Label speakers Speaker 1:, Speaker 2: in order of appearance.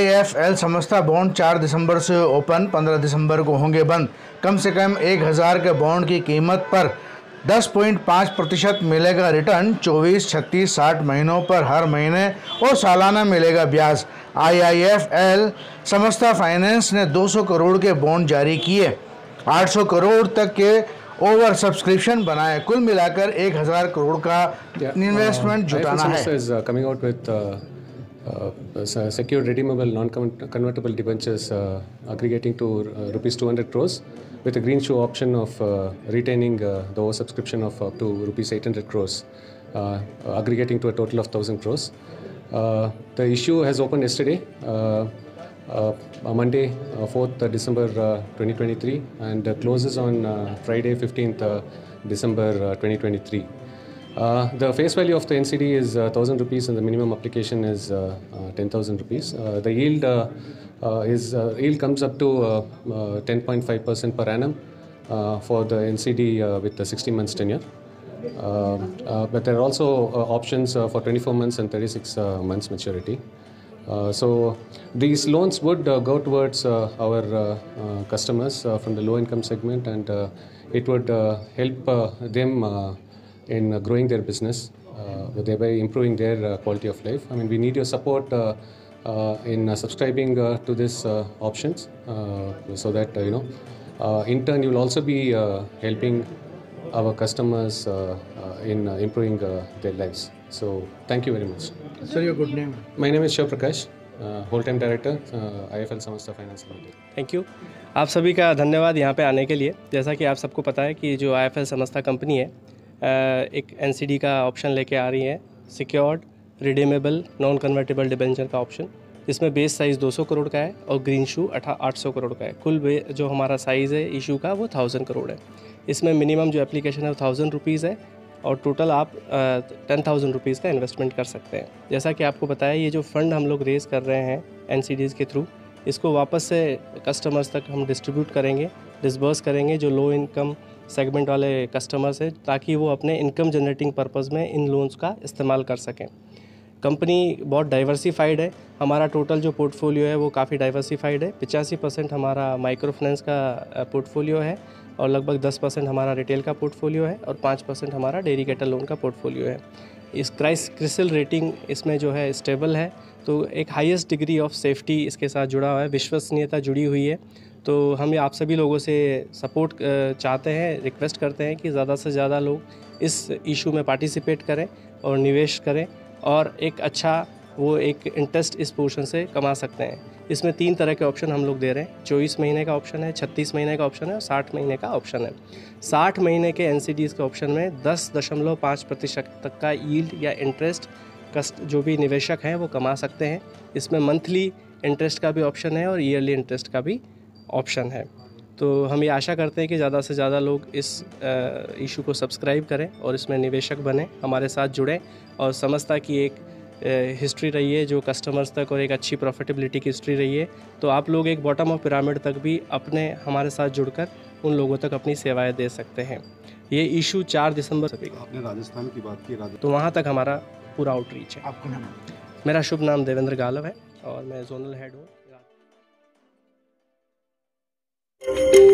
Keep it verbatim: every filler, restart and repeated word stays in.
Speaker 1: आई F L Samastha bond चार दिसंबर से ओपन, पंद्रह दिसंबर को होंगे बंद। कम से कम एक हज़ार के बॉन्ड की कीमत पर दस पॉइंट पाँच प्रतिशत मिलेगा रिटर्न। चौबीस, छत्तीस, साठ महीनों पर हर महीने और सालाना मिलेगा ब्याज। I I F L Samastha finance ने दो सौ करोड़ के बॉन्ड जारी किए, आठ सौ करोड़ तक के ओवर सब्सक्रिप्शन बनाए। कुल मिलाकर एक हज़ार करोड़ का इन्वेस्टमेंट जुटाना है।
Speaker 2: Uh, secured redeemable non-convertible debentures uh, aggregating to uh, rupees two hundred crores with a green shoe option of uh, retaining uh, the oversubscription of up to rupees eight hundred crores, uh, aggregating to a total of one thousand crores. Uh, the issue has opened yesterday, uh, uh, Monday, uh, fourth December uh, twenty twenty-three, and uh, closes on uh, Friday, fifteenth uh, December uh, twenty twenty-three. Uh, the face value of the N C D is uh, one thousand rupees and the minimum application is uh, uh, ten thousand rupees. Uh, the yield uh, uh, is uh, yield comes up to uh, uh, ten point five percent per annum uh, for the N C D uh, with the sixty months tenure. Uh, uh, but there are also uh, options uh, for twenty-four months and thirty-six uh, months maturity. Uh, so these loans would uh, go towards uh, our uh, uh, customers uh, from the low income segment, and uh, it would uh, help uh, them uh, in uh, growing their business, uh, thereby improving their uh, quality of life. I mean, we need your support uh, uh, in uh, subscribing uh, to these uh, options, uh, so that uh, you know, uh, in turn, you will also be uh, helping our customers uh, uh, in uh, improving uh, their lives. So, thank you very much.
Speaker 1: Sir, your good name?
Speaker 2: My name is Shiv Prakash, uh, whole-time director, uh, I F L Samastha Finance Limited.
Speaker 3: Thank you. आप सभी का धन्यवाद यहाँ पे आने के लिए। जैसा कि आप सबको पता है कि जो I F L Samastha company है, एक एन सी डी का ऑप्शन लेके आ रही है, secured redeemable non convertible debenture का ऑप्शन, जिसमें बेस साइज़ दो सौ करोड़ का है और ग्रीन शू आठ सौ करोड़ का है। कुल जो हमारा साइज़ है इशू का वो थाउजेंड करोड़ है। इसमें मिनिमम जो एप्लीकेशन है वो थाउजेंड रुपीज़ है और टोटल आप टेन थाउजेंड रुपीज़ का इन्वेस्टमेंट कर सकते हैं। जैसा कि आपको बताया, ये जो फ़ंड हम लोग रेज़ कर रहे हैं एन सी डीज़ के थ्रू, इसको वापस से कस्टमर्स तक हम डिस्ट्रीब्यूट करेंगे, डिसबर्स करेंगे जो लो इनकम सेगमेंट वाले कस्टमर्स हैं, ताकि वो अपने इनकम जनरेटिंग पर्पज़ में इन लोन्स का इस्तेमाल कर सकें। कंपनी बहुत डाइवर्सिफाइड है। हमारा टोटल जो पोर्टफोलियो है वो काफ़ी डाइवर्सिफाइड है। पचासी परसेंट हमारा माइक्रो फाइनेंस का पोर्टफोलियो है और लगभग दस परसेंट हमारा रिटेल का पोर्टफोलियो है और पाँच परसेंट हमारा डेडिकेटेड लोन का पोर्टफोलियो है। इस क्राइस क्रिसिल रेटिंग इसमें जो है स्टेबल है, तो एक हाईएस्ट डिग्री ऑफ सेफ्टी इसके साथ जुड़ा हुआ है, विश्वसनीयता जुड़ी हुई है। तो हम आप सभी लोगों से सपोर्ट चाहते हैं, रिक्वेस्ट करते हैं कि ज़्यादा से ज़्यादा लोग इस इशू में पार्टिसिपेट करें और निवेश करें और एक अच्छा वो एक इंटरेस्ट इस पोर्शन से कमा सकते हैं। इसमें तीन तरह के ऑप्शन हम लोग दे रहे हैं। चौबीस महीने का ऑप्शन है, छत्तीस महीने का ऑप्शन है और साठ महीने का ऑप्शन है। साठ महीने के एन सी डीज़ के ऑप्शन में दस दशमलव पाँच प्रतिशत तक का यील्ड या इंटरेस्ट कस्ट जो भी निवेशक हैं वो कमा सकते हैं। इसमें मंथली इंटरेस्ट का भी ऑप्शन है और ईयरली इंटरेस्ट का भी ऑप्शन है। तो हम ये आशा करते हैं कि ज़्यादा से ज़्यादा लोग इस इशू को सब्सक्राइब करें और इसमें निवेशक बने, हमारे साथ जुड़ें और समस्ता की एक हिस्ट्री रही है जो कस्टमर्स तक और एक अच्छी प्रॉफिटेबिलिटी की हिस्ट्री रही है। तो आप लोग एक बॉटम ऑफ पिरामिड तक भी अपने हमारे साथ जुड़कर उन लोगों तक अपनी सेवाएं दे सकते हैं। ये इशू चार दिसंबर से
Speaker 4: आपने राजस्थान की बात की,
Speaker 3: तो वहाँ तक हमारा पूरा आउटरीच है।
Speaker 1: आपका नाम?
Speaker 3: मेरा शुभ नाम देवेंद्र गालव है और मैं जोनल हेड हूँ।